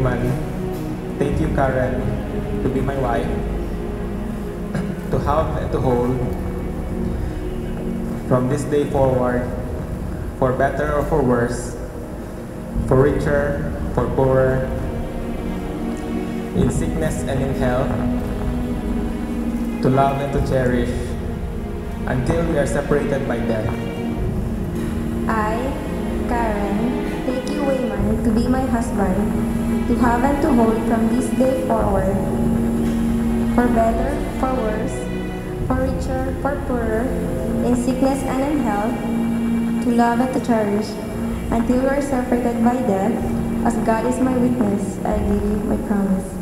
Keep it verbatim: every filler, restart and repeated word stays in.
Waiman, take you, Karen, to be my wife, to have and to hold, from this day forward, for better or for worse, for richer, for poorer, in sickness and in health, to love and to cherish, until we are separated by death. I, Karen, take you, Waiman, to be my husband, to have and to hold from this day forward, for better, for worse, for richer, for poorer, in sickness and in health, to love and to cherish, until we are separated by death. As God is my witness, I give you my promise.